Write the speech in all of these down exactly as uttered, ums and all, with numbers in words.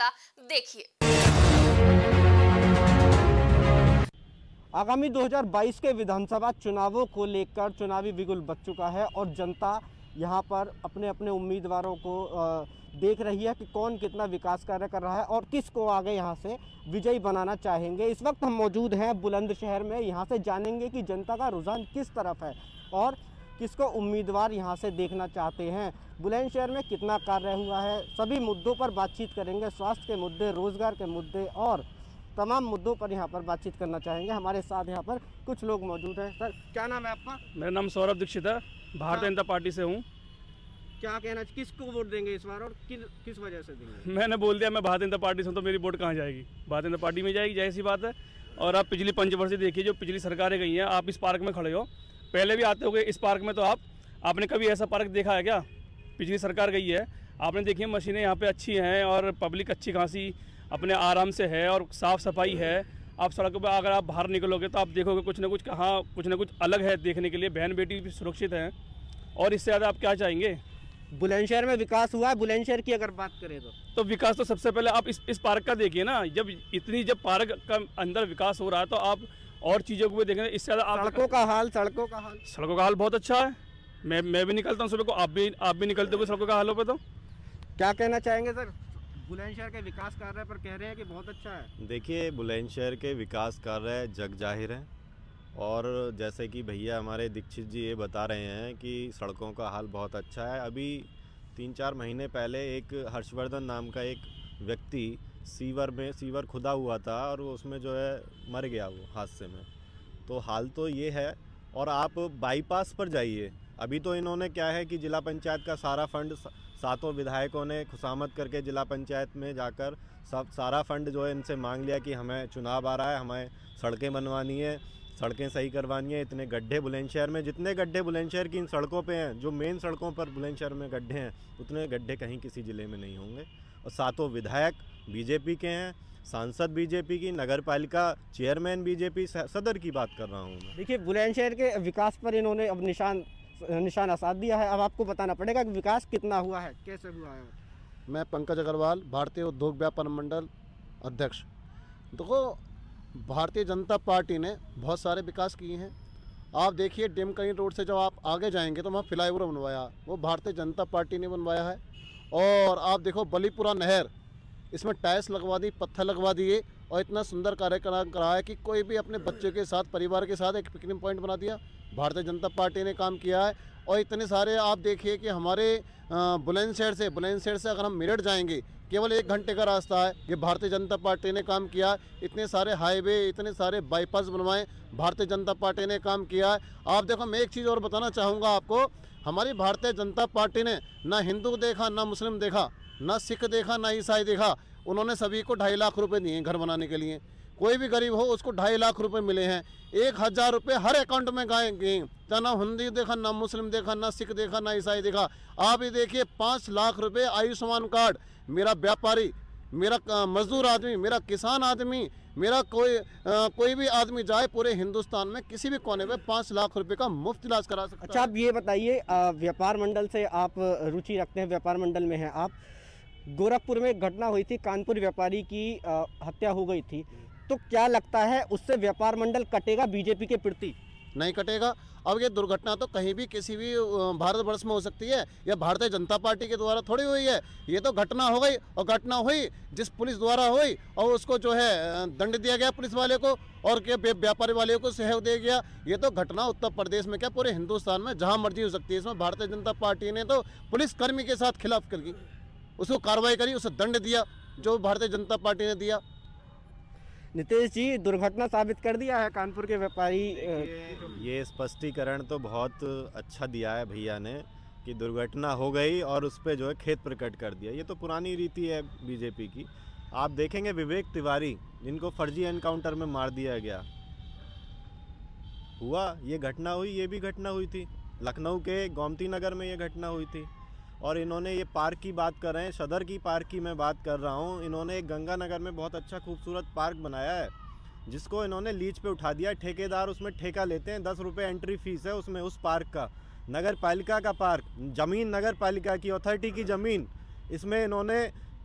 जनता, देखिए। आगामी दो हज़ार बाईस के विधानसभा चुनावों को लेकर चुनावी बिगुल बज चुका है और जनता यहां पर अपने अपने उम्मीदवारों को देख रही है कि कौन कितना विकास कार्य कर रहा है और किसको आगे यहां से विजयी बनाना चाहेंगे। इस वक्त हम मौजूद हैं बुलंदशहर में, यहां से जानेंगे कि जनता का रुझान किस तरफ है और किसको उम्मीदवार यहां से देखना चाहते हैं। बुलंदशहर में कितना कार्य हुआ है, सभी मुद्दों पर बातचीत करेंगे। स्वास्थ्य के मुद्दे, रोजगार के मुद्दे और तमाम मुद्दों पर यहाँ पर बातचीत करना चाहेंगे। हमारे साथ यहाँ पर कुछ लोग मौजूद हैं। सर, क्या नाम है आपका? मेरा नाम सौरभ दीक्षित है, भारतीय जनता पार्टी से हूँ। क्या कहना, किसको वोट देंगे इस बार और कि, किस वजह से देंगे? मैंने बोल दिया मैं भारतीय जनता पार्टी से हूँ, तो मेरी वोट कहाँ जाएगी? भारतीय जनता पार्टी में जाएगी, जाहिर सी बात है। और आप पिछली पंचवर्षीय देखिए, जो पिछली सरकारें गई हैं, आप इस पार्क में खड़े हो, पहले भी आते हो इस पार्क में, तो आप आपने कभी ऐसा पार्क देखा है क्या? पिछली सरकार गई है, आपने देखिए मशीनें यहाँ पर अच्छी हैं और पब्लिक अच्छी खासी अपने आराम से है और साफ़ सफाई है। आप सड़कों पर अगर आप बाहर निकलोगे तो आप देखोगे कुछ ना कुछ कहाँ कुछ ना कुछ अलग है देखने के लिए। बहन बेटी भी सुरक्षित हैं और इससे ज़्यादा आप क्या चाहेंगे? बुलंदशहर में विकास हुआ है। बुलंदशहर की अगर बात करें तो तो विकास तो सबसे पहले आप इस इस पार्क का देखिए ना। जब इतनी जब पार्क का अंदर विकास हो रहा है तो आप और चीज़ों को भी देखेंगे। इससे ज़्यादा आप सड़कों का हाल सड़कों का हाल सड़कों का हाल बहुत अच्छा है। मैं मैं भी निकलता हूँ सुबह को, आप भी आप भी निकलते हो सड़कों का हालों पर। तो क्या कहना चाहेंगे सर? बुलंदशहर के विकास कार्य पर कह रहे हैं कि बहुत अच्छा है। देखिए, बुलंदशहर के विकास कार्य जग जाहिर है और जैसे कि भैया हमारे दीक्षित जी ये बता रहे हैं कि सड़कों का हाल बहुत अच्छा है। अभी तीन चार महीने पहले एक हर्षवर्धन नाम का एक व्यक्ति सीवर में सीवर खुदा हुआ था और उसमें जो है मर गया वो हादसे में। तो हाल तो ये है। और आप बाईपास पर जाइए, अभी तो इन्होंने क्या है कि जिला पंचायत का सारा फंड सातों विधायकों ने खुशामद करके जिला पंचायत में जाकर सब सारा फंड जो है इनसे मांग लिया कि हमें चुनाव आ रहा है, हमें सड़कें बनवानी है, सड़कें सही करवानी है। इतने गड्ढे बुलंदशहर में, जितने गड्ढे बुलंदशहर की इन सड़कों पे हैं, जो मेन सड़कों पर बुलंदशहर में गड्ढे हैं, उतने गड्ढे कहीं किसी ज़िले में नहीं होंगे। और सातों विधायक बीजेपी के हैं, सांसद बीजेपी की, नगर पालिका चेयरमैन बीजेपी, सदर की बात कर रहा हूँ मैं। देखिए, बुलंदशहर के विकास पर इन्होंने अब निशान निशाना साध दिया है। अब आपको बताना पड़ेगा कि विकास कितना हुआ है, कैसे हुआ है। मैं पंकज अग्रवाल, भारतीय उद्योग व्यापार मंडल अध्यक्ष। देखो, भारतीय जनता पार्टी ने बहुत सारे विकास किए हैं। आप देखिए, डेमकनी रोड से जब आप आगे जाएंगे तो वहाँ फ्लाईओवर बनवाया, वो भारतीय जनता पार्टी ने बनवाया है। और आप देखो बलीपुरा नहर, इसमें टाइल्स लगवा दी, पत्थर लगवा दिए और इतना सुंदर कार्यक्रम करा है कि कोई भी अपने बच्चे के साथ, परिवार के साथ एक पिकनिक पॉइंट बना दिया। भारतीय जनता पार्टी ने काम किया है। और इतने सारे आप देखिए कि हमारे बुलंदशहर से बुलंदशहर से अगर हम मेरठ जाएंगे, केवल एक घंटे का रास्ता है, ये भारतीय जनता पार्टी ने काम किया है। इतने सारे हाईवे, इतने सारे बाईपास बनवाए, भारतीय जनता पार्टी ने काम किया है। आप देखो, मैं एक चीज़ और बताना चाहूँगा आपको, हमारी भारतीय जनता पार्टी ने ना हिंदू देखा, ना मुस्लिम देखा, ना सिख देखा, ना ईसाई देखा। उन्होंने सभी को ढाई लाख रुपए दिए घर बनाने के लिए। कोई भी गरीब हो उसको ढाई लाख रुपए मिले हैं। एक हज़ार रुपये हर अकाउंट में गए गए। ना हिंदी देखा, ना मुस्लिम देखा, ना सिख देखा, ना ईसाई देखा। आप ये देखिए, पाँच लाख रुपए आयुष्मान कार्ड। मेरा व्यापारी, मेरा मजदूर आदमी, मेरा किसान आदमी, मेरा कोई आ, कोई भी आदमी जाए पूरे हिंदुस्तान में किसी भी कोने में पाँच लाख रुपए का मुफ्त इलाज करा सकता है। अच्छा, आप ये बताइए, व्यापार मंडल से आप रुचि रखते हैं, व्यापार मंडल में हैं आप। गोरखपुर में एक घटना हुई थी, कानपुर व्यापारी की आ, हत्या हो गई थी, तो क्या लगता है उससे व्यापार मंडल कटेगा बीजेपी के प्रति? नहीं कटेगा। अब ये दुर्घटना तो कहीं भी किसी भी भारतवर्ष में हो सकती है, या भारतीय जनता पार्टी के द्वारा थोड़ी हुई है। ये तो घटना हो गई, और घटना हुई जिस पुलिस द्वारा हुई और उसको जो है दंड दिया गया पुलिस वाले को, और के व्यापारी वाले को सहयोग दिया गया। ये तो घटना उत्तर प्रदेश में क्या पूरे हिंदुस्तान में जहाँ मर्जी हो सकती है। इसमें भारतीय जनता पार्टी ने तो पुलिसकर्मी के साथ खिलाफ करी, उसको कार्रवाई करी, उसे दंड दिया जो भारतीय जनता पार्टी ने दिया। नितेश जी, दुर्घटना साबित कर दिया है कानपुर के व्यापारी। ये स्पष्टीकरण तो बहुत अच्छा दिया है भैया ने कि दुर्घटना हो गई और उस पर जो है खेद प्रकट कर दिया। ये तो पुरानी रीति है बीजेपी की। आप देखेंगे विवेक तिवारी, जिनको फर्जी एनकाउंटर में मार दिया गया, हुआ ये घटना हुई, ये भी घटना हुई थी लखनऊ के गोमती नगर में, ये घटना हुई थी। और इन्होंने ये पार्क की बात कर रहे हैं, सदर की पार्क की मैं बात कर रहा हूँ। इन्होंने एक गंगानगर में बहुत अच्छा खूबसूरत पार्क बनाया है, जिसको इन्होंने लीज पे उठा दिया। ठेकेदार उसमें ठेका लेते हैं, दस रुपये एंट्री फीस है उसमें, उस पार्क का। नगर पालिका का पार्क, ज़मीन नगर पालिका की, अथॉरिटी की ज़मीन, इसमें इन्होंने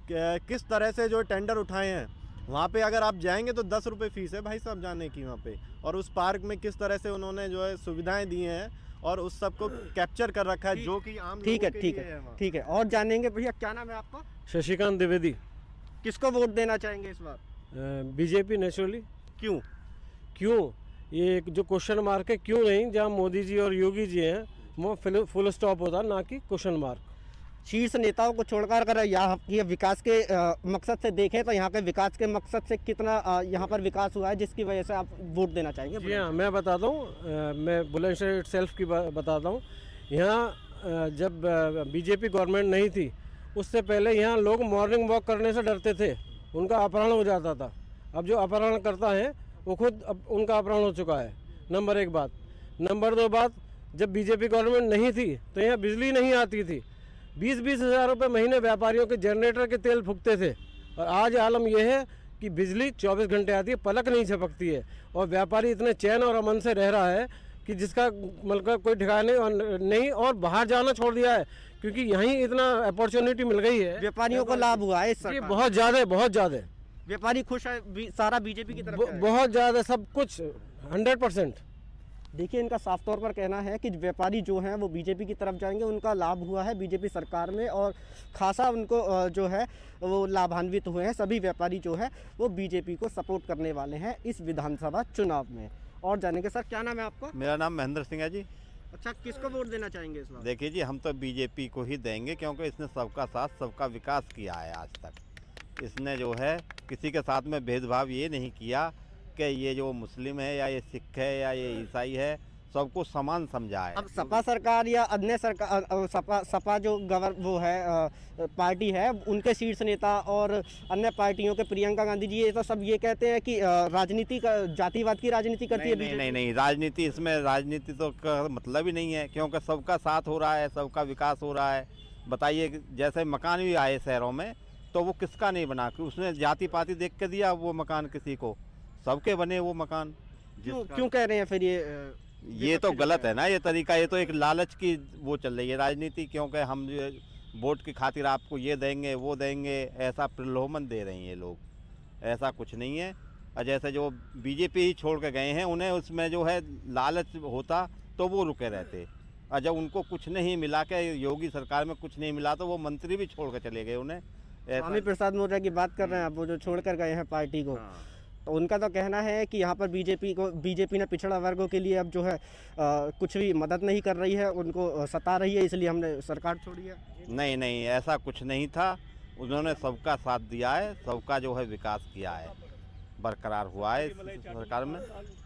कि- किस तरह से जो टेंडर उठाए हैं। वहाँ पे अगर आप जाएंगे तो दस रुपये फ़ीस है भाई साहब जाने की वहाँ पे। और उस पार्क में किस तरह से उन्होंने जो है सुविधाएं दी हैं और उस सब को कैप्चर कर रखा है, जो कि आम ठीक है, लोगों के ठीक लिए है, वहाँ। ठीक है। और जानेंगे भैया, क्या नाम है आपका? शशिकांत द्विवेदी, किसको वोट देना चाहेंगे इस बार? BJP naturally. क्यों? क्यों, ये एक जो क्वेश्चन मार्क है, क्यों नहीं, जहाँ मोदी जी और योगी जी हैं वो फुल स्टॉप होता, ना कि क्वेश्चन मार्क। शीर्ष नेताओं को छोड़कर अगर यहाँ ये विकास के आ, मकसद से देखें तो यहाँ के विकास के मकसद से कितना आ, यहाँ पर विकास हुआ है जिसकी वजह से आप वोट देना चाहेंगे? जी हाँ, मैं बताता हूँ, अ, मैं बुलंदशहर सेल्फ की बा- बताता हूँ। यहाँ अ, जब बीजेपी गवर्नमेंट नहीं थी उससे पहले यहाँ लोग मॉर्निंग वॉक करने से डरते थे, उनका अपहरण हो जाता था। अब जो अपहरण करता है वो खुद अब उनका अपहरण हो चुका है, नंबर एक बात। नंबर दो बात, जब बीजेपी गवर्नमेंट नहीं थी तो यहाँ बिजली नहीं आती थी, बीस बीस हज़ार रुपये महीने व्यापारियों के जनरेटर के तेल फूकते थे। और आज आलम यह है कि बिजली चौबीस घंटे आती है, पलक नहीं झपकती है, और व्यापारी इतने चैन और अमन से रह रहा है कि जिसका मतलब कोई ठिकाने और नहीं, और बाहर जाना छोड़ दिया है क्योंकि यहीं इतना अपॉर्चुनिटी मिल गई है। व्यापारियों को लाभ हुआ है इस जी, सरकार? बहुत ज़्यादा बहुत ज़्यादा व्यापारी खुश है, बी- सारा बीजेपी की तरफ ब- जा है। बहुत ज़्यादा, सब कुछ हंड्रेड परसेंट। देखिए, इनका साफ तौर पर कहना है कि व्यापारी जो हैं वो बीजेपी की तरफ जाएंगे, उनका लाभ हुआ है बीजेपी सरकार में और खासा उनको अ, जो है वो लाभान्वित हुए हैं। सभी व्यापारी जो है वो बीजेपी को सपोर्ट करने वाले हैं इस विधानसभा चुनाव में। और जानेंगे सर, क्या नाम है आपका? मेरा नाम महेंद्र सिंह है जी। अच्छा, किसको वोट देना चाहेंगे इस बार? देखिए जी, हम तो बीजेपी को ही देंगे क्योंकि इसने सबका साथ सबका विकास किया है आज तक। इसने जो है किसी के साथ में भेदभाव ये नहीं किया कि ये जो मुस्लिम है या ये सिख है या ये ईसाई है, सबको समान समझा है। अब सपा सरकार या अन्य सरकार, अ, सपा सपा जो गवर वो है अ, पार्टी है, उनके शीर्ष नेता और अन्य पार्टियों के प्रियंका गांधी जी ये तो सब ये कहते हैं कि अ, राजनीति का, जातिवाद की राजनीति करती नहीं है नहीं बीजेपी। नहीं नहीं राजनीति, इसमें राजनीति तो का मतलब ही नहीं है क्योंकि सबका साथ हो रहा है, सबका विकास हो रहा है। बताइए, जैसे मकान भी आए शहरों में तो वो किसका नहीं बना, कि उसने जाति पाति देख के दिया वो मकान किसी को, सबके बने वो मकान। क्यों जिसका- क्यों कह रहे हैं फिर ये अ, ये तो गलत है ना, ये तरीका, ये तो एक लालच की वो चल रही है राजनीति, क्योंकि हम जो वोट की खातिर आपको ये देंगे वो देंगे, ऐसा प्रलोभन दे रहे हैं ये लोग। ऐसा कुछ नहीं है। और जैसे जो बीजेपी ही छोड़ के गए हैं, उन्हें उसमें जो है लालच होता तो वो रुके रहते, और जब उनको कुछ नहीं मिला के योगी सरकार में कुछ नहीं मिला तो वो मंत्री भी छोड़ के चले गए उन्हें। स्वामी प्रसाद मौर्य की बात कर रहे हैं आप, वो जो छोड़ कर गए हैं पार्टी को। हाँ। तो उनका तो कहना है कि यहाँ पर बीजेपी को बीजेपी ने पिछड़ा वर्गों के लिए अब जो है अ, कुछ भी मदद नहीं कर रही है, उनको अ, सता रही है, इसलिए हमने सरकार छोड़ी है। नहीं नहीं, ऐसा कुछ नहीं था। उन्होंने सबका साथ दिया है, सबका जो है विकास किया है, बरकरार हुआ है इस सरकार में।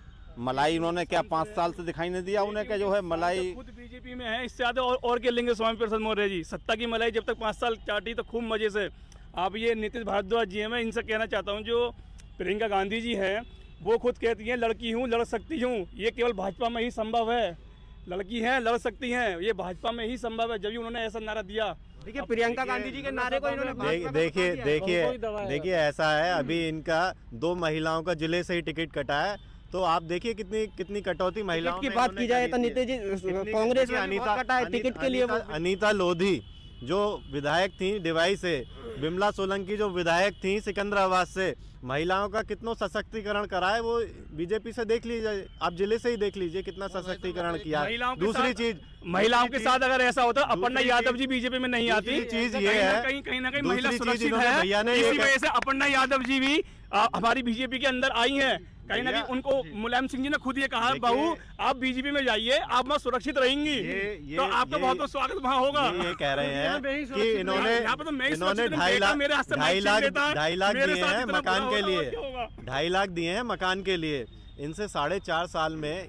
मलाई उन्होंने क्या पाँच साल से दिखाई नहीं दिया उन्हें, क्या जो है मलाई। खुद बीजेपी में है, इससे ज्यादा और, और क्या लेंगे स्वामी प्रसाद मौर्य जी? सत्ता की मलाई जब तक पाँच साल चाटी तो खूब मजे से। आप ये नीतीश भारद्वाज जी हैं, मैं इनसे कहना चाहता हूँ, जो प्रियंका गांधी जी हैं वो खुद कहती हैं लड़की हूँ लड़ सकती हूँ, ये केवल भाजपा में ही संभव है। लड़की हैं लड़ सकती हैं, ये भाजपा में ही संभव है, जब उन्होंने ऐसा नारा दिया। देखिए, प्रियंका गांधी जी के नारे को इन्होंने भाजपा देख- में देखिए बता दिया है। देखिए उनको ही दबाया देखिए ऐसा है, अभी इनका दो महिलाओं का जिले से ही टिकट कटा है, तो आप देखिए कितनी कितनी कटौती महिलाओं टिकट की में बात इन्होंने की जाए करी तो थी। नीतीश जी कितनी- कांग्रेस देखिए, में भी बहुत कटा है टिकट के लिए वो। अनीता, अनीता लोधी जो विधायक थी डिवाई से, बिमला सोलंकी जो विधायक थी सिकंदराबाद से, महिलाओं का कितना सशक्तिकरण करा है वो बीजेपी से देख लीजिए, आप जिले से ही देख लीजिए कितना सशक्तिकरण किया है। महिलाओं के दूसरी साथ- चीज महिलाओं के दूसरी साथ अगर ऐसा होता, अपर्णा दूसरी यादव चीज- जी बीजेपी में नहीं आती, दूसरी चीज तो ये कहीं ना है, कहीं कहीं ना कहीं दूसरी महिला चीज सुरक्षित इन्होंने है। भैया ने ये इसी कहा- वजह से अपर्णा यादव जी भी आ, हमारी बीजेपी के अंदर आई हैं। कहीं ना भैया- कहीं उनको मुलायम सिंह जी ने खुद ये कहा, देखिए- बहू आप बीजेपी में जाइए, आप वहाँ सुरक्षित रहेंगी, ये- ये- तो आपका ये- बहुत बहुत स्वागत वहाँ होगा। ये ये कह रहे यहाँ पे ही हैं कि सुरक्षित इन्होंने यहाँ पे तो मैं ही इन्होंने सुरक्षित ढाई बेटा लाख मेरे हाथ से ढाई माइक लाख छीन लेता है, ढाई लाख मेरे दिए साथ हैं इतना मकान बुरा के होगा, लिए, क्या होगा? ढाई लाख दिए हैं मकान के लिए। इनसे साढ़े चार साल में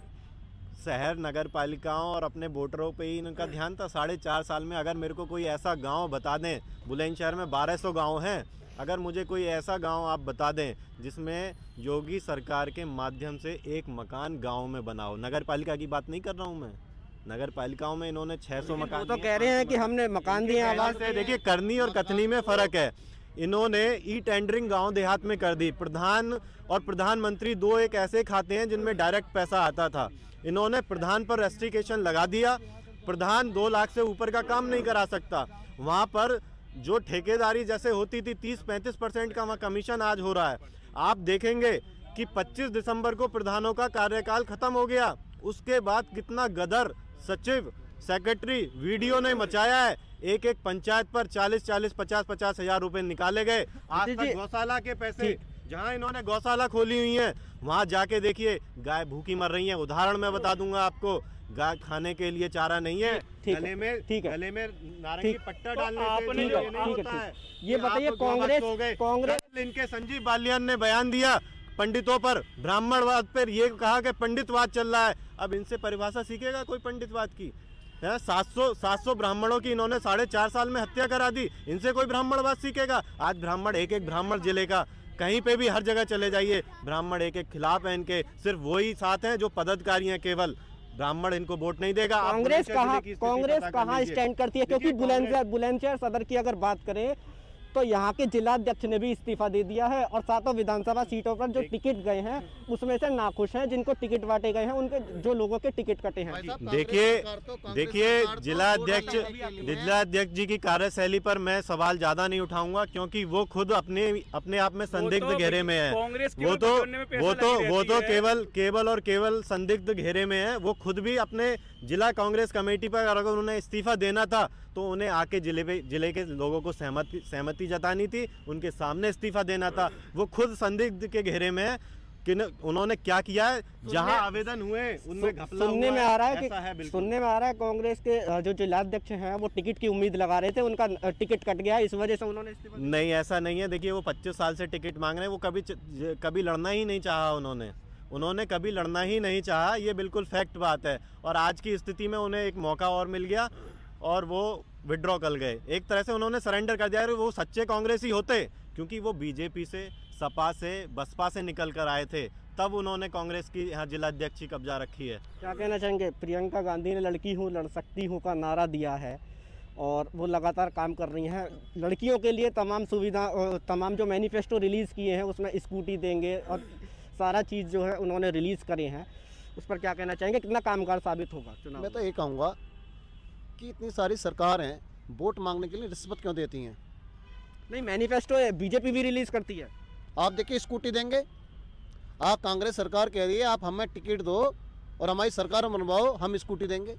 शहर नगर पालिकाओं और अपने वोटरों पे ही इनका ध्यान था। साढ़े चार साल में अगर मेरे को कोई ऐसा गांव बता दें, बुलंदशहर में बारह सौ गाँव हैं, अगर मुझे कोई ऐसा गांव आप बता दें जिसमें योगी सरकार के माध्यम से एक मकान गांव में बना हो, नगर पालिका की बात नहीं कर रहा हूं मैं, नगर पालिकाओं में इन्होंने छह सौ मकान वो तो दिए, कह रहे हैं कि हमने मकान दिए, आवास से दिए। देखिए करनी और कथनी में फर्क है। इन्होंने ई टेंडरिंग गांव देहात में कर दी। प्रधान और प्रधानमंत्री दो एक ऐसे खाते हैं जिनमें डायरेक्ट पैसा आता था, इन्होंने प्रधान पर रेस्ट्रिक्शन लगा दिया। प्रधान दो लाख से ऊपर का काम नहीं करा सकता। वहाँ पर जो ठेकेदारी जैसे होती थी तीस पैंतीस परसेंट का वहाँ कमीशन आज हो रहा है। आप देखेंगे कि पच्चीस दिसंबर को प्रधानों का कार्यकाल खत्म हो गया, उसके बाद कितना गदर सचिव सेक्रेटरी वीडियो ने मचाया है। एक एक पंचायत पर चालीस चालीस पचास पचास हजार रुपए निकाले गए। आज तक गौशाला के पैसे, जहां इन्होंने गौशाला खोली हुई है वहां जाके देखिए गाय भूखी मर रही है। उदाहरण मैं बता दूंगा आपको, गाय खाने के लिए चारा नहीं है, गले में गले में नारंगी पट्टा डालने से ये नहीं होता है। ये बताइए कांग्रेस कांग्रेस इनके संजीव बालियान ने बयान दिया पंडितों पर, ब्राह्मणवाद पर, ये कहा कि पंडितवाद चल रहा है। अब इनसे परिभाषा सीखेगा कोई पंडितवाद की? है सात सौ सात सौ ब्राह्मणों की इन्होंने साढ़े चार साल में हत्या करा दी, इनसे कोई ब्राह्मणवाद सीखेगा? आज ब्राह्मण एक एक ब्राह्मण जिले का, कहीं पे भी हर जगह चले जाइए ब्राह्मण एक एक खिलाफ है इनके। सिर्फ वही साथ हैं जो पदाधिकारी हैं केवल, ब्राह्मण इनको वोट नहीं देगा। कांग्रेस कहाँ कांग्रेस कहाँ स्टैंड करती है? क्योंकि बुलंदशहर बुलंदशहर सदर की अगर बात करें तो यहाँ के जिलाध्यक्ष ने भी इस्तीफा दे दिया है और सातों विधानसभा सीटों पर जो टिकट गए हैं उसमें से नाखुश हैं। जिनको टिकट बांटे गए हैं उनके जो लोगों के टिकट कटे हैं। देखिए देखिए जिलाध्यक्ष जिलाध्यक्ष जी की कार्यशैली पर मैं सवाल ज्यादा नहीं उठाऊंगा, क्योंकि वो खुद अपने अपने आप में संदिग्ध घेरे में है। वो तो वो तो वो तो केवल केवल और केवल संदिग्ध घेरे में है। वो खुद भी अपने जिला कांग्रेस कमेटी पर अगर उन्होंने इस्तीफा देना था तो उन्हें आके जिले पे जिले के लोगों को सहमति सहमति जतानी थी, उनके सामने इस्तीफा देना था। वो खुद संदिग्ध के घेरे में है कि उन्होंने क्या किया है। जहां आवेदन हुए उनमें घपला सुनने हुआ में आ रहा है कि सुनने में आ रहा है कांग्रेस के जो जिलाध्यक्ष हैं वो टिकट की उम्मीद लगा रहे थे, उनका टिकट कट गया, इस वजह से उन्होंने इस्तीफा। नहीं, ऐसा नहीं है। देखिए वो पच्चीस साल से टिकट मांग रहे हैं, वो कभी कभी लड़ना ही नहीं चाहा उन्होंने उन्होंने कभी लड़ना ही नहीं चाहा। ये बिल्कुल फैक्ट बात है। और आज की स्थिति में उन्हें एक मौका और मिल गया और वो विड्रॉ कर गए। एक तरह से उन्होंने सरेंडर कर दिया। वो सच्चे कांग्रेसी होते, क्योंकि वो बीजेपी से, सपा से, बसपा से निकल कर आए थे, तब उन्होंने कांग्रेस की यहाँ जिलाध्यक्ष की कब्जा रखी है। क्या कहना चाहेंगे? प्रियंका गांधी ने लड़की हूँ लड़ सकती हूँ का नारा दिया है और वो लगातार काम कर रही हैं। लड़कियों के लिए तमाम सुविधा, तमाम जो मैनिफेस्टो रिलीज़ किए हैं उसमें स्कूटी देंगे और सारा चीज़ जो है उन्होंने रिलीज़ करे हैं। उस पर क्या कहना चाहेंगे? कितना कामगार साबित होगा चुनाव? मैं तो ये कहूँगा कि इतनी सारी सरकार हैं, वोट मांगने के लिए रिश्वत क्यों देती हैं? नहीं, मैनिफेस्टो बीजेपी भी रिलीज़ करती है। आप देखिए स्कूटी देंगे, आप कांग्रेस सरकार कह रही है आप हमें टिकट दो और हमारी सरकार बनवाओ, हम स्कूटी देंगे।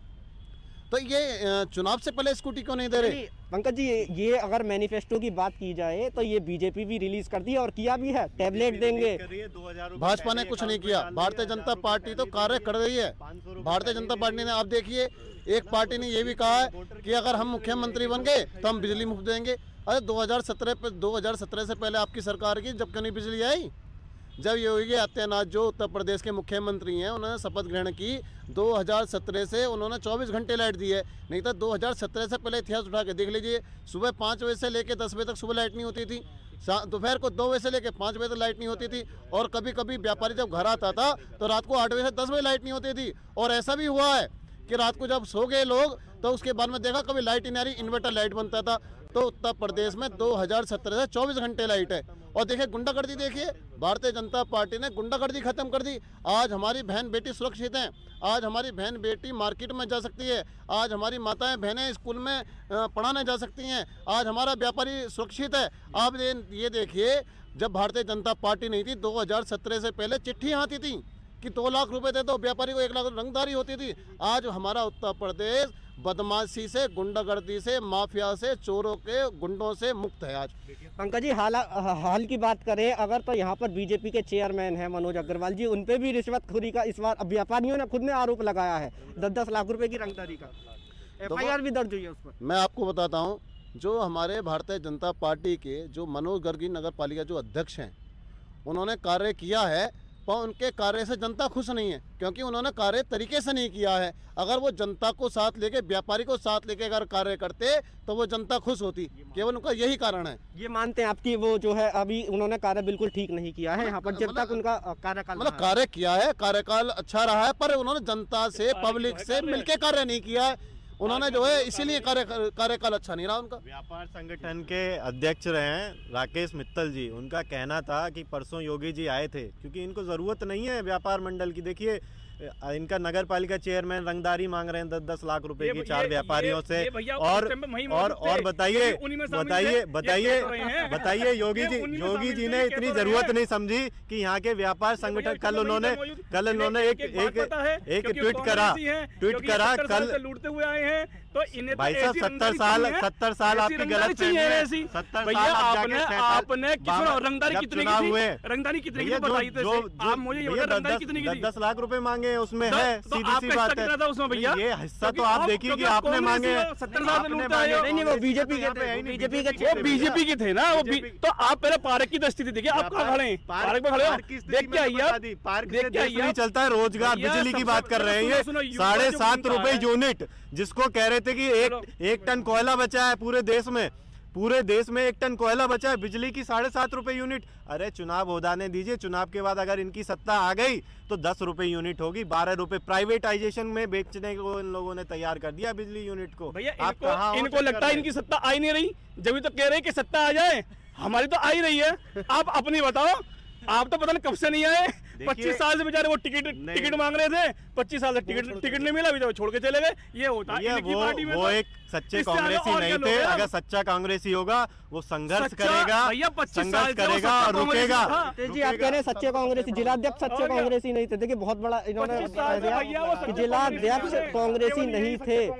तो ये चुनाव से पहले स्कूटी क्यों नहीं दे रहे? पंकज जी, ये अगर मैनिफेस्टो की बात की जाए तो ये बीजेपी भी रिलीज कर दी है और किया भी है, टैबलेट देंगे। भाजपा ने कुछ नहीं किया, भारतीय जनता पार्टी तो कार्य कर रही है। भारतीय जनता पार्टी ने, आप देखिए, एक पार्टी ने ये भी कहा है कि अगर हम मुख्यमंत्री बन गए तो हम बिजली मुफ्त देंगे। अरे दो हजार सत्रह पे दो हजार सत्रह से पहले आपकी सरकार की जब क्यों नहीं बिजली आई? जब योगी आदित्यनाथ जो उत्तर प्रदेश के मुख्यमंत्री हैं उन्होंने शपथ ग्रहण की, दो हज़ार सत्रह से उन्होंने चौबीस घंटे लाइट दी है। नहीं तो दो हज़ार सत्रह से पहले इतिहास उठा के देख लीजिए, सुबह पाँच बजे से लेकर दस बजे तक सुबह लाइट नहीं होती थी, दोपहर को दो बजे से लेकर पाँच बजे तक लाइट नहीं होती थी, और कभी कभी व्यापारी जब घर आता था तो रात को आठ बजे से दस बजे लाइट नहीं होती थी। और ऐसा भी हुआ है कि रात को जब सो गए लोग तो उसके बाद में देखा कभी लाइट ही नहीं आ रही, इन्वर्टर लाइट बनता था। तो उत्तर प्रदेश में दो हज़ार सत्रह से चौबीस घंटे लाइट है। और देखिए गुंडागर्दी, देखिए भारतीय जनता पार्टी ने गुंडागर्दी खत्म कर दी। आज हमारी बहन बेटी सुरक्षित हैं, आज हमारी बहन बेटी मार्केट में जा सकती है, आज हमारी माताएं बहनें स्कूल में पढ़ाने जा सकती हैं, आज हमारा व्यापारी सुरक्षित है। आप ये देखिए, जब भारतीय जनता पार्टी नहीं थी दो हज़ार सत्रह से पहले चिट्ठी आती थी कि दो लाख रुपए दे तो व्यापारी को एक लाख रंगदारी होती थी। आज हमारा उत्तर प्रदेश बदमाशी से, गुंडागर्दी से, माफिया से, चोरों के, गुंडों से मुक्त है। आज पंकज जी, हाल हाल की बात करें अगर तो यहाँ पर बीजेपी के चेयरमैन हैं मनोज अग्रवाल जी, उन पे भी रिश्वतखोरी का इस बार व्यापारियों ने खुद ने आरोप लगाया है, दस दस लाख रुपए की रंगदारी का। एफ आई आर भी दर्ज हुई है उस पर। मैं आपको बताता हूँ, जो हमारे भारतीय जनता पार्टी के जो मनोज गर्गी नगर पालिका जो अध्यक्ष हैं, उन्होंने कार्य किया है, पर उनके कार्य से जनता खुश नहीं है, क्योंकि उन्होंने कार्य तरीके से नहीं किया है। अगर वो जनता को साथ लेके, व्यापारी को साथ लेके अगर कार्य करते तो वो जनता खुश होती। केवल उनका यही कारण है। ये मानते हैं आपकी वो जो है अभी उन्होंने कार्य बिल्कुल ठीक नहीं किया है यहाँ पर, जब तक उनका कार्यकाल, मतलब कार्य किया है, कार्यकाल अच्छा रहा है, पर उन्होंने जनता से, पब्लिक से मिलके कार्य नहीं किया है। उन्होंने जो है इसीलिए कार्य कार्यकाल अच्छा नहीं रहा उनका। व्यापार संगठन के अध्यक्ष रहे हैं राकेश मित्तल जी, उनका कहना था कि परसों योगी जी आए थे क्योंकि इनको ज़रूरत नहीं है व्यापार मंडल की। देखिए इनका नगर पालिका चेयरमैन रंगदारी मांग रहे हैं दस दस लाख रुपए की चार व्यापारियों से। और और और बताइए बताइए बताइए बताइए योगी जी योगी जी ने इतनी जरूरत नहीं समझी कि यहाँ के व्यापार संगठन, कल उन्होंने कल उन्होंने एक एक एक ट्वीट करा ट्वीट करा कल लूटते हुए आए हैं। तो इन्हें भाई साहब सत्तर साल सत्तर साल आपकी गलत चाहिए। भैया आपने आपने रंगदारी कितनी की थी? रंगदारी कितनी की बताइए आप मुझे, रंगदारी कितनी की? दस लाख रुपए मांगे उसमें है, सीधी सी बात है उसमें भैया। ये हिस्सा तो आप देखिए कि आपने मांगे सत्तर साल से लूटता है। नहीं नहीं वो बीजेपी के थे, बीजेपी के वो बीजेपी के थे ना वो। तो आप पहले पार्क की स्थिति देखिए, आप कहाँ खड़े हैं? पार्क में खड़े हो, देख के आइए। पार्क देख के आइए चलता है रोजगार। बिजली की बात कर रहे हैं ये साढ़े सात रुपए यूनिट, जिसको कह रहे थे कि एक एक टन कोयला बचा है पूरे देश में, पूरे देश में एक टन कोयला बचा है, बिजली की साढ़े सात रुपए यूनिट। अरे चुनाव होने दीजिए, चुनाव के बाद अगर इनकी सत्ता आ गई तो दस रुपए यूनिट होगी, बारह रुपए प्राइवेटाइजेशन में बेचने को इन लोगों ने तैयार कर दिया बिजली यूनिट को। भैया इनको, इनको लगता है इनकी सत्ता आ ही नहीं रही, जब तो कह रहे हैं कि सत्ता आ जाए। हमारी तो आ ही रही है, आप अपनी बताओ। आप तो पता नहीं कब से नहीं आए, पच्चीस साल से बेचारे वो टिकट टिकट मांग रहे थे, पच्चीस साल से टिकट टिकट नहीं मिला, अभी तो छोड़ के चले गए। ये होता है वो, पार्टी में वो तो एक सच्चे कांग्रेसी नहीं थे। अगर सच्चा कांग्रेसी होगा वो संघर्ष करेगा, संघर्ष करेगा और रुकेगा। जी आप कह रहे हैं सच्चे कांग्रेसी, जिलाध्यक्ष सच्चे कांग्रेसी नहीं थे। देखिए बहुत बड़ा इन्होंने जिलाध्यक्ष कांग्रेसी नहीं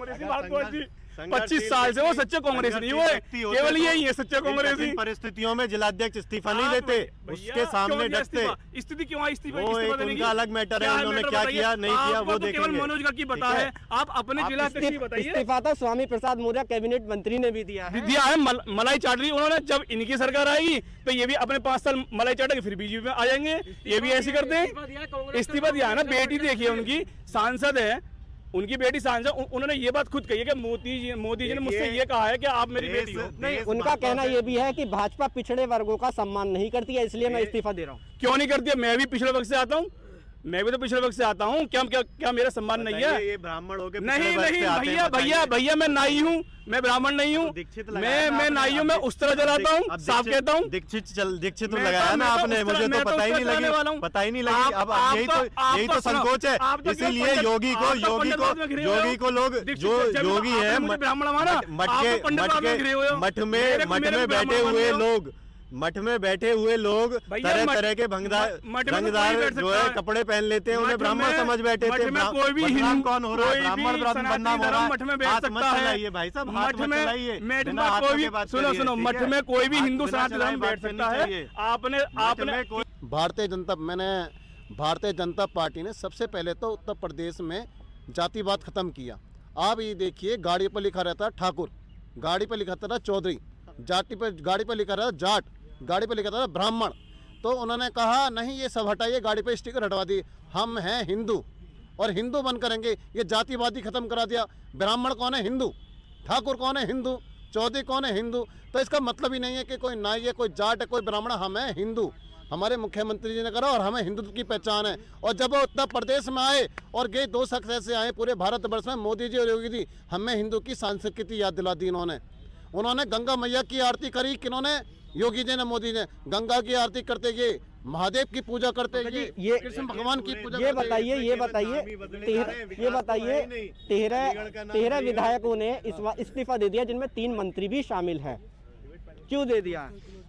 थे। पच्चीस साल से वो सच्चे कांग्रेस नहीं हुए, केवल यही है सच्चे कांग्रेसी। परिस्थितियों में जिलाध्यक्ष इस्तीफा नहीं देते, उसके सामने डटते। स्थिति क्यों आई? इस्तीफा उनका अलग मैटर है, उन्होंने क्या किया नहीं किया वो देखेंगे। केवल मनोज गर्ग की पता है, आप अपने जिला की बताइए। इस्तीफा तो स्वामी प्रसाद मौर्य कैबिनेट मंत्री ने भी दिया है दिया है मलाई चाट रही उन्होंने। जब इनकी सरकार आएगी तो ये भी अपने पांच साल मलाई चाटेंगे, फिर बीजेपी में आ जाएंगे। ये भी ऐसे करते हैं, इस्तीफा दिया है ना। बेटी देखिए उनकी सांसद है, उनकी बेटी सांसद, उन्होंने ये बात खुद कही है कि मोदी जी मोदी जी ने मुझसे ये कहा है कि आप मेरी बेटी हो। नहीं, उनका कहना ये भी है कि भाजपा पिछड़े वर्गों का सम्मान नहीं करती है, इसलिए मैं इस्तीफा दे रहा हूँ। क्यों नहीं करती है? मैं भी पिछड़े वर्ग से आता हूँ, मैं भी तो पिछड़े वर्ग से आता हूँ। क्या क्या क्या मेरा सम्मान नहीं है? ये ब्राह्मण हो के नहीं नहीं भैया भैया भैया मैं नाई हूँ, मैं ब्राह्मण नहीं हूँ। मैं मैं नाई हूँ, मैं उस तरह जलाता हूँ, साफ कहता हूँ। दीक्षित चल दीक्षित लगाया ना आपने, मुझे तो पता ही नहीं लगी, पता ही नहीं लगी। अब यही तो यही तो संकोच है, इसीलिए योगी को योगी को योगी को लोग जो योगी है ब्राह्मण हमारा मटके मटके मठ में मठ में बैठे हुए लोग मठ में बैठे हुए लोग तरह तरह के भंगदार रंगदार जो है कपड़े पहन लेते हैं, उन्हें ब्राह्मण समझ बैठे थे। कोई भी हिंदू कौन हो रहा है? ब्राह्मण बनना हो रहा है। मठ में बैठ सकता है भाई साहब, मठ में कोई भी सुनो सुनो मठ में कोई भी हिंदू सनातन धर्म बैठ सकता है। आपने आपने भारतीय जनता मैंने भारतीय जनता पार्टी ने सबसे पहले तो उत्तर प्रदेश में जातिवाद खत्म किया। आप ये देखिए, गाड़ी पर लिखा रहता ठाकुर, गाड़ी पर लिखा था चौधरी, जाति पर गाड़ी पर लिखा रहता जाट, गाड़ी पर लिखा था ब्राह्मण। तो उन्होंने कहा नहीं ये सब हटाइए, गाड़ी पे स्टिकर हटवा दी, हम हैं हिंदू और हिंदू बन करेंगे। ये जातिवादी खत्म करा दिया। ब्राह्मण कौन है? हिंदू। ठाकुर कौन है? हिंदू। चौधरी कौन है? हिंदू। तो इसका मतलब ही नहीं है कि कोई नाई है, कोई जाट है, कोई ब्राह्मण। हम हैं हिंदू, हमारे मुख्यमंत्री जी ने करा और हमें हिंदुत्व की पहचान है। और जब वो उत्तर प्रदेश में आए और गए दो शख्स ऐसे आए पूरे भारतवर्ष में, मोदी जी और योगी जी, हमें हिंदू की संस्कृति याद दिला दी इन्होंने। उन्होंने गंगा मैया की आरती करी, किन्होंने? योगी जी ने, मोदी ने। गंगा की आरती करते ये महादेव की पूजा करते ये ये कृष्ण भगवान की पूजा। ये बताइए ये बताइए ये बताइए तेरह तेरह विधायकों ने इस बार इस्तीफा दे दिया, जिनमें तीन मंत्री भी शामिल हैं। क्यों दे दिया?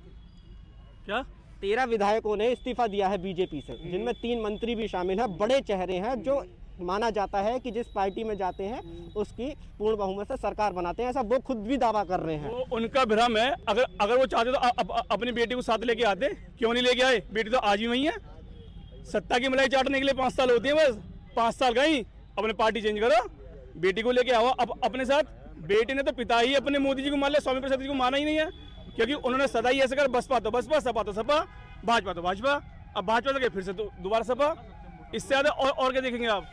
क्या? तेरह विधायकों ने इस्तीफा दिया है बीजेपी से, जिनमें तीन मंत्री भी शामिल हैं। बड़े चेहरे हैं जो माना जाता है कि जिस पार्टी में जाते हैं उसकी पूर्ण बहुमत से सरकार बनाते हैं, ऐसा वो खुद भी दावा कर रहे हैं। वो उनका भ्रम है। अगर अगर वो चाहते तो अ, अ, अपनी बेटी को साथ लेके आते, क्यों नहीं लेके आए? बेटी तो आज ही वही है। सत्ता की मलाई चाटने के लिए पाँच साल होते हैं, बस पाँच साल गई, अपने पार्टी चेंज करो, बेटी को लेके आओ अब अपने साथ। बेटी ने तो पिता ही अपने मोदी जी को मान लिया, स्वामी प्रसाद जी को माना ही नहीं है, क्योंकि उन्होंने सदा ही ऐसे कर, बसपा तो बसपा, सपा तो सपा, भाजपा तो भाजपा, अब भाजपा तो गए फिर से तो दोबारा सपा। इससे ज्यादा और, और क्या देखेंगे आप?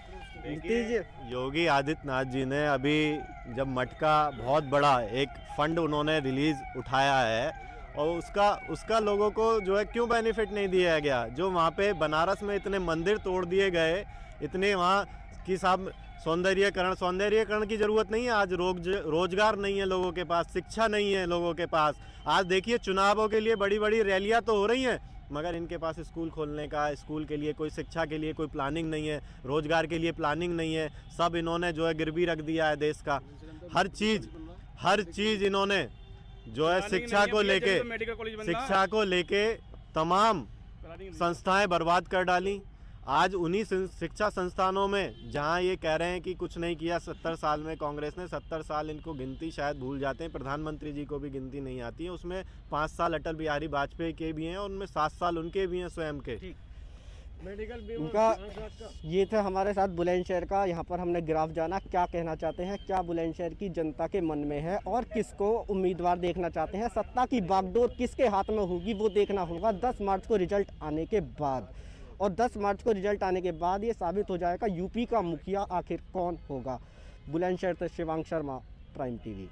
योगी आदित्यनाथ जी ने अभी जब मठ का बहुत बड़ा एक फंड उन्होंने रिलीज उठाया है, और उसका उसका लोगों को जो है क्यों बेनिफिट नहीं दिया गया? जो वहाँ पे बनारस में इतने मंदिर तोड़ दिए गए, इतने वहाँ की साहब सौंदर्यकरण सौंदर्यकरण की ज़रूरत नहीं है। आज रोज रोजगार नहीं है लोगों के पास, शिक्षा नहीं है लोगों के पास। आज देखिए चुनावों के लिए बड़ी बड़ी रैलियाँ तो हो रही हैं, मगर इनके पास स्कूल खोलने का, स्कूल के लिए कोई शिक्षा के लिए कोई प्लानिंग नहीं है, रोजगार के लिए प्लानिंग नहीं है। सब इन्होंने जो है गिरवी रख दिया है देश का। हर चीज़ हर चीज़ इन्होंने जो है शिक्षा को लेके शिक्षा को लेके तमाम संस्थाएं बर्बाद कर डाली। आज उन्हीं शिक्षा संस्थानों में जहां ये कह रहे हैं कि कुछ नहीं किया सत्तर साल में कांग्रेस ने, सत्तर साल इनको गिनती शायद भूल जाते हैं, प्रधानमंत्री जी को भी गिनती नहीं आती है। उसमें पाँच साल अटल बिहारी वाजपेयी के भी हैं और उनमें सात साल उनके भी हैं स्वयं के। मेडिकल उनका ये था हमारे साथ बुलंदशहर का। यहाँ पर हमने ग्राफ जाना, क्या कहना चाहते हैं, क्या बुलंदशहर की जनता के मन में है और किसको उम्मीदवार देखना चाहते हैं। सत्ता की बागडोर किसके हाथ में होगी वो देखना होगा दस मार्च को रिजल्ट आने के बाद। और दस मार्च को रिजल्ट आने के बाद ये साबित हो जाएगा यूपी का मुखिया आखिर कौन होगा। बुलंदशहर से शिवांग शर्मा, प्राइम टीवी।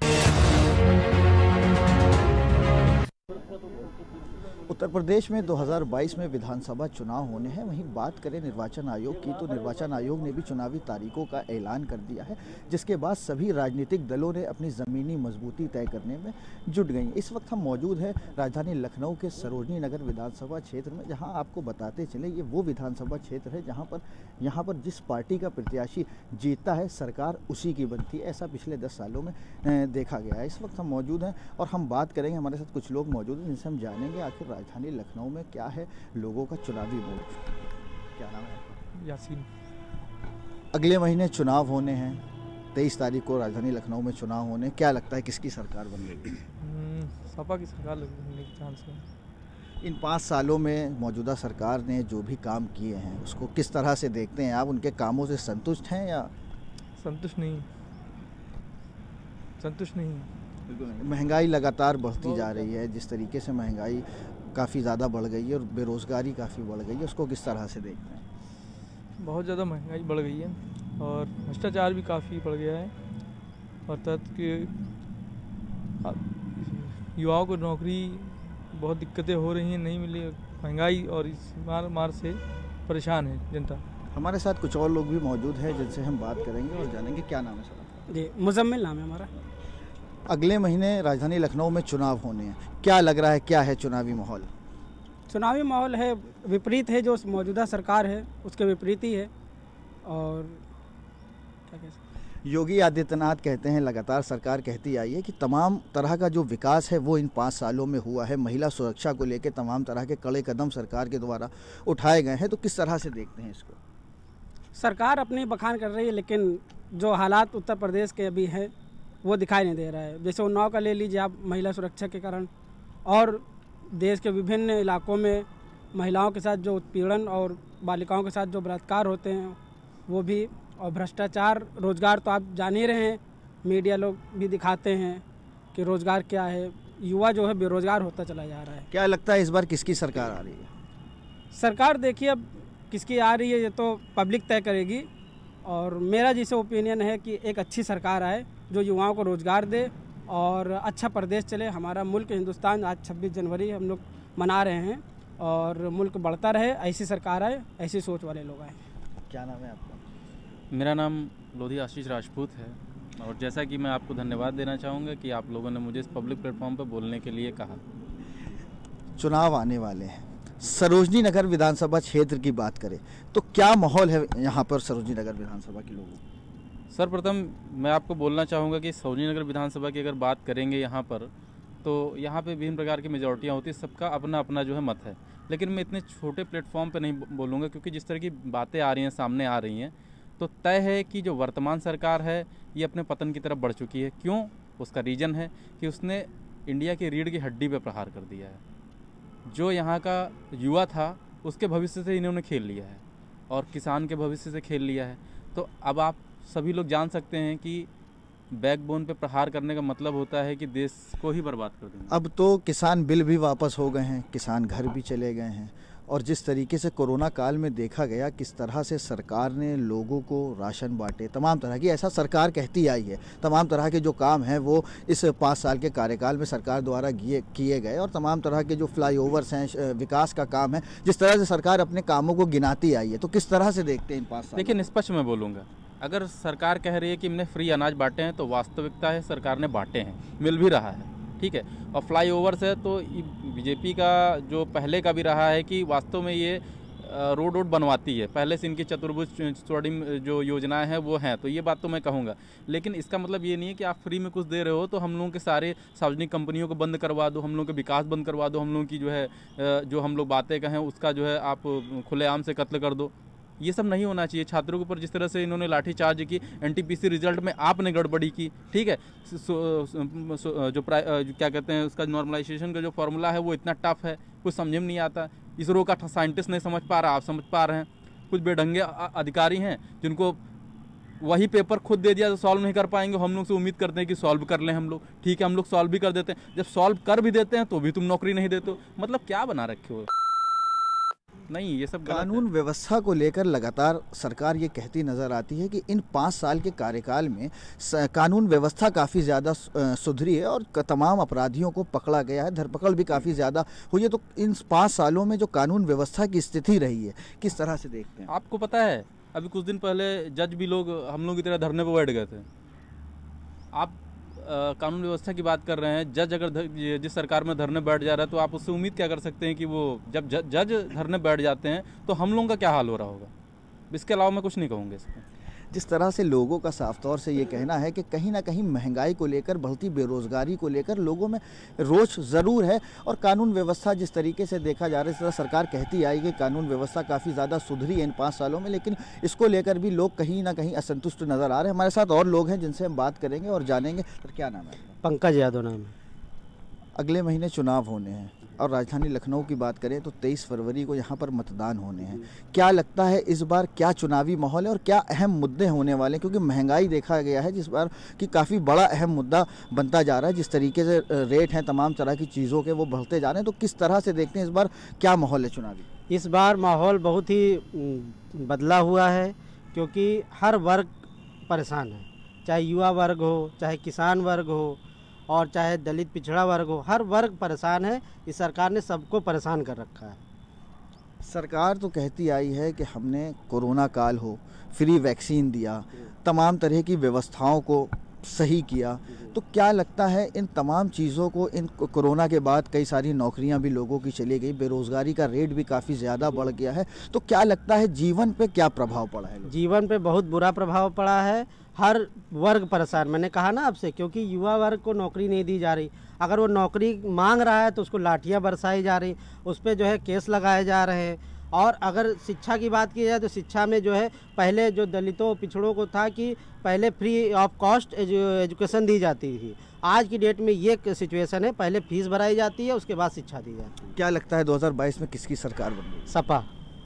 उत्तर प्रदेश में दो हज़ार बाईस में विधानसभा चुनाव होने हैं। वहीं बात करें निर्वाचन आयोग की तो निर्वाचन आयोग ने भी चुनावी तारीखों का ऐलान कर दिया है, जिसके बाद सभी राजनीतिक दलों ने अपनी ज़मीनी मजबूती तय करने में जुट गई। इस वक्त हम मौजूद हैं राजधानी लखनऊ के सरोजनी नगर विधानसभा क्षेत्र में, जहां आपको बताते चले ये वो विधानसभा क्षेत्र है जहाँ पर यहाँ पर जिस पार्टी का प्रत्याशी जीतता है सरकार उसी की बनती है। ऐसा पिछले दस सालों में देखा गया है। इस वक्त हम मौजूद हैं और हम बात करेंगे, हमारे साथ कुछ लोग मौजूद हैं जिनसे हम जानेंगे आखिर राजधानी लखनऊ में क्या है लोगों का चुनावी मूड। क्या नाम है? यासीन। अगले महीने चुनाव होने हैं, तेईस तारीख को राजधानी लखनऊ में चुनाव होने, क्या लगता है किसकी सरकार बनेगी? सपा की सरकार लगने के चांस है। इन पाँच सालों में मौजूदा सरकार ने जो भी काम किए हैं उसको किस तरह से देखते हैं आप? उनके कामों से संतुष्ट हैं या? संतुष्ट नहीं संतुष्ट नहीं महंगाई लगातार बढ़ती जा रही है, जिस तरीके से महंगाई काफ़ी ज़्यादा बढ़ गई है और बेरोज़गारी काफ़ी बढ़ गई है, उसको किस तरह से देखते हैं? बहुत ज़्यादा महंगाई बढ़ गई है और भ्रष्टाचार भी काफ़ी बढ़ गया है और तहत के युवाओं को नौकरी बहुत दिक्कतें हो रही हैं, नहीं मिली, महंगाई और इस मार मार से परेशान है जनता। हमारे साथ कुछ और लोग भी मौजूद हैं जिनसे हम बात करेंगे और जानेंगे। क्या नाम है सर? जी, मुजम्मिल नाम है हमारा। अगले महीने राजधानी लखनऊ में चुनाव होने हैं, क्या लग रहा है, क्या है चुनावी माहौल? चुनावी माहौल है विपरीत है, जो मौजूदा सरकार है उसके विपरीत ही है। और क्या कह सकते हैं, योगी आदित्यनाथ कहते हैं, लगातार सरकार कहती आई है कि तमाम तरह का जो विकास है वो इन पाँच सालों में हुआ है। महिला सुरक्षा को लेकर तमाम तरह के कड़े कदम सरकार के द्वारा उठाए गए हैं, तो किस तरह से देखते हैं इसको? सरकार अपनी बखान कर रही है, लेकिन जो हालात उत्तर प्रदेश के अभी हैं वो दिखाई नहीं दे रहा है। जैसे उन्नाव का ले लीजिए आप, महिला सुरक्षा के कारण और देश के विभिन्न इलाकों में महिलाओं के साथ जो उत्पीड़न और बालिकाओं के साथ जो बलात्कार होते हैं वो भी, और भ्रष्टाचार। रोज़गार तो आप जान ही रहे हैं, मीडिया लोग भी दिखाते हैं कि रोज़गार क्या है। युवा जो है बेरोज़गार होता चला जा रहा है। क्या लगता है इस बार किसकी सरकार आ रही है? सरकार देखिए अब किसकी आ रही है ये तो पब्लिक तय करेगी, और मेरा जैसे ओपिनियन है कि एक अच्छी सरकार आए जो युवाओं को रोज़गार दे और अच्छा प्रदेश चले। हमारा मुल्क हिंदुस्तान आज छब्बीस जनवरी हम लोग मना रहे हैं और मुल्क बढ़ता रहे, ऐसी सरकार आए, ऐसी सोच वाले लोग आए। क्या नाम है आपका? मेरा नाम लोधी आशीष राजपूत है और जैसा कि मैं आपको धन्यवाद देना चाहूँगा कि आप लोगों ने मुझे इस पब्लिक प्लेटफॉर्म पर बोलने के लिए कहा। चुनाव आने वाले हैं, सरोजनी नगर विधानसभा क्षेत्र की बात करें तो क्या माहौल है यहाँ पर सरोजनी नगर विधानसभा के लोगों? सर्वप्रथम मैं आपको बोलना चाहूँगा कि सरोजनी नगर विधानसभा की अगर बात करेंगे यहाँ पर, तो यहाँ पे विभिन्न प्रकार की मेजॉरिटियाँ होती हैं, सबका अपना अपना जो है मत है। लेकिन मैं इतने छोटे प्लेटफॉर्म पे नहीं बोलूँगा, क्योंकि जिस तरह की बातें आ रही हैं, सामने आ रही हैं, तो तय है कि जो वर्तमान सरकार है ये अपने पतन की तरफ बढ़ चुकी है। क्यों? उसका रीज़न है कि उसने इंडिया की रीढ़ की हड्डी पर प्रहार कर दिया है। जो यहाँ का युवा था उसके भविष्य से इन्होंने खेल लिया है और किसान के भविष्य से खेल लिया है। तो अब आप सभी लोग जान सकते हैं कि बैकबोन पे प्रहार करने का मतलब होता है कि देश को ही बर्बाद कर देंगे। अब तो किसान बिल भी वापस हो गए हैं, किसान घर भी चले गए हैं, और जिस तरीके से कोरोना काल में देखा गया किस तरह से सरकार ने लोगों को राशन बांटे, तमाम तरह की, ऐसा सरकार कहती आई है, तमाम तरह के जो काम हैं वो इस पाँच साल के कार्यकाल में सरकार द्वारा किए गए, और तमाम तरह के जो फ्लाईओवर्स हैं, विकास का काम है, जिस तरह से सरकार अपने कामों को गिनाती आई है, तो किस तरह से देखते हैं इन पाँच साल? देखिए, निष्पक्ष मैं बोलूँगा, अगर सरकार कह रही है कि हमने फ्री अनाज बांटे हैं, तो वास्तविकता है सरकार ने बांटे हैं, मिल भी रहा है। ठीक है। और फ्लाई ओवर्स है तो बीजेपी का जो पहले का भी रहा है कि वास्तव में ये रोड रोड बनवाती है, पहले से इनकी चतुर्भुज स्वर्णिम जो योजनाएं हैं वो हैं, तो ये बात तो मैं कहूँगा। लेकिन इसका मतलब ये नहीं है कि आप फ्री में कुछ दे रहे हो तो हम लोगों के सारे सार्वजनिक कंपनियों को बंद करवा दो, हम लोगों के विकास बंद करवा दो, हम लोगों की जो है जो हम लोग बातें कहें उसका जो है आप खुलेआम से कत्ल कर दो। ये सब नहीं होना चाहिए। छात्रों के ऊपर जिस तरह से इन्होंने लाठीचार्ज की, एनटीपीसी रिजल्ट में आपने गड़बड़ी की, ठीक है। सो, सो, सो, जो क्या कहते हैं उसका नॉर्मलाइजेशन का जो फॉर्मूला है वो इतना टफ है, कुछ समझ में नहीं आता। इसरो का साइंटिस्ट नहीं समझ पा रहा, आप समझ पा रहे हैं। कुछ बेढंगे अधिकारी हैं जिनको वही पेपर खुद दे दिया तो सॉल्व नहीं कर पाएंगे, हम लोग से उम्मीद करते हैं कि सॉल्व कर लें हम लोग, ठीक है। हम लोग सॉल्व भी कर देते हैं, जब सॉल्व कर भी देते हैं तो भी तुम नौकरी नहीं देते हो। मतलब क्या बना रखे हो? नहीं, ये सब कानून व्यवस्था को लेकर लगातार सरकार ये कहती नज़र आती है कि इन पाँच साल के कार्यकाल में कानून व्यवस्था काफ़ी ज़्यादा सुधरी है और तमाम अपराधियों को पकड़ा गया है, धरपकड़ भी काफ़ी ज़्यादा हुई है। तो इन पाँच सालों में जो कानून व्यवस्था की स्थिति रही है किस तरह से देखते हैं? आपको पता है अभी कुछ दिन पहले जज भी लोग हम लोग की तरह धरने पर बैठ गए थे। आप आ, कानून व्यवस्था की बात कर रहे हैं, जज अगर जिस सरकार में धरने बैठ जा रहा है तो आप उससे उम्मीद क्या कर सकते हैं कि वो जब जज धरने बैठ जाते हैं तो हम लोगों का क्या हाल हो रहा होगा? इसके अलावा मैं कुछ नहीं कहूँगा इस पर। जिस तरह से लोगों का साफ तौर से ये कहना है कि कहीं ना कहीं महंगाई को लेकर, बढ़ती बेरोज़गारी को लेकर लोगों में रोष ज़रूर है और कानून व्यवस्था जिस तरीके से देखा जा रहा है, इस तरह सरकार कहती आई कि कानून व्यवस्था काफ़ी ज़्यादा सुधरी है इन पाँच सालों में, लेकिन इसको लेकर भी लोग कहीं ना कहीं असंतुष्ट नज़र आ रहे हैं। हमारे साथ और लोग हैं जिनसे हम बात करेंगे और जानेंगे। सर क्या नाम है? पंकज यादव नाम है। अगले महीने चुनाव होने हैं और राजधानी लखनऊ की बात करें तो तेईस फरवरी को यहाँ पर मतदान होने हैं। क्या लगता है इस बार क्या चुनावी माहौल है और क्या अहम मुद्दे होने वाले हैं? क्योंकि महंगाई देखा गया है जिस बार कि काफ़ी बड़ा अहम मुद्दा बनता जा रहा है, जिस तरीके से रेट हैं तमाम तरह की चीज़ों के वो बढ़ते जा रहे हैं। तो किस तरह से देखते हैं इस बार क्या माहौल है चुनावी? इस बार माहौल बहुत ही बदला हुआ है क्योंकि हर वर्ग परेशान है, चाहे युवा वर्ग हो, चाहे किसान वर्ग हो और चाहे दलित पिछड़ा वर्ग हो, हर वर्ग परेशान है। इस सरकार ने सबको परेशान कर रखा है। सरकार तो कहती आई है कि हमने कोरोना काल हो, फ्री वैक्सीन दिया, तमाम तरह की व्यवस्थाओं को सही किया, तो क्या लगता है इन तमाम चीज़ों को, इन कोरोना के बाद कई सारी नौकरियां भी लोगों की चली गई, बेरोज़गारी का रेट भी काफ़ी ज़्यादा बढ़ गया है, तो क्या लगता है जीवन पे क्या प्रभाव पड़ा है? जीवन पे बहुत बुरा प्रभाव पड़ा है। हर वर्ग परेशान, मैंने कहा ना आपसे, क्योंकि युवा वर्ग को नौकरी नहीं दी जा रही। अगर वो नौकरी मांग रहा है तो उसको लाठियाँ बरसाई जा रही, उस पर जो है केस लगाए जा रहे हैं। और अगर शिक्षा की बात की जाए तो शिक्षा में जो है पहले जो दलितों पिछड़ों को था कि पहले फ्री ऑफ कॉस्ट एजुकेशन दी जाती थी, आज की डेट में ये सिचुएशन है, पहले फीस भराई जाती है उसके बाद शिक्षा दी जाती है। क्या लगता है दो हज़ार बाईस में किसकी सरकार बनेगी? सपा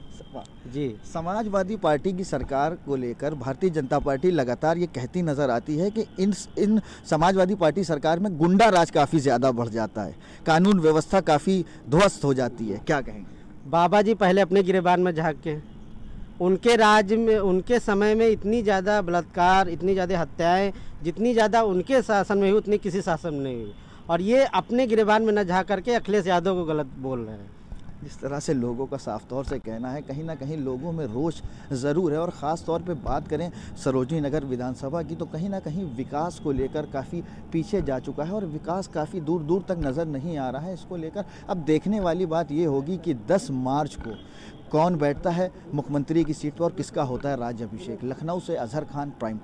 जी। समाजवादी पार्टी की सरकार को लेकर भारतीय जनता पार्टी लगातार ये कहती नज़र आती है कि इन इन समाजवादी पार्टी सरकार में गुंडा राज काफ़ी ज़्यादा बढ़ जाता है, कानून व्यवस्था काफ़ी ध्वस्त हो जाती है। क्या कहेंगे? बाबा जी पहले अपने गिरेबान में झाँक के, उनके राज्य में, उनके समय में इतनी ज़्यादा बलात्कार, इतनी ज़्यादा हत्याएं, जितनी ज़्यादा उनके शासन में हुई उतनी किसी शासन में नहीं हुई। और ये अपने गिरेबान में न झाँक करके अखिलेश यादव को गलत बोल रहे हैं। जिस तरह से लोगों का साफ तौर से कहना है, कहीं ना कहीं लोगों में रोष ज़रूर है। और ख़ास तौर पे बात करें सरोजनी नगर विधानसभा की तो कहीं ना कहीं विकास को लेकर काफ़ी पीछे जा चुका है और विकास काफ़ी दूर दूर तक नज़र नहीं आ रहा है। इसको लेकर अब देखने वाली बात ये होगी कि दस मार्च को कौन बैठता है मुख्यमंत्री की सीट पर और किसका होता है राज्याभिषेक। लखनऊ से अजहर खान, प्राइम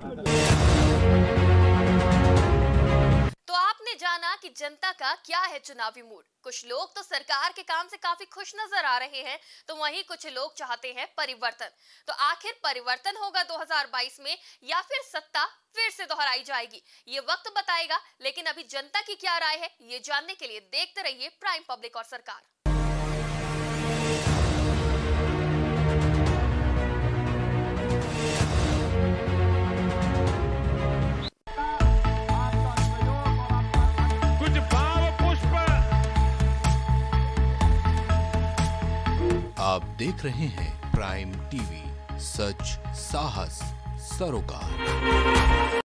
टीवी। तो आपने जाना कि जनता का क्या है चुनावी मूड। कुछ लोग तो सरकार के काम से काफी खुश नजर आ रहे हैं, तो वहीं कुछ लोग चाहते हैं परिवर्तन। तो आखिर परिवर्तन होगा दो हज़ार बाईस में या फिर सत्ता फिर से दोहराई जाएगी, ये वक्त बताएगा। लेकिन अभी जनता की क्या राय है, ये जानने के लिए देखते रहिए प्राइम पब्लिक और सरकार। आप देख रहे हैं प्राइम टीवी, सच साहस सरोकार।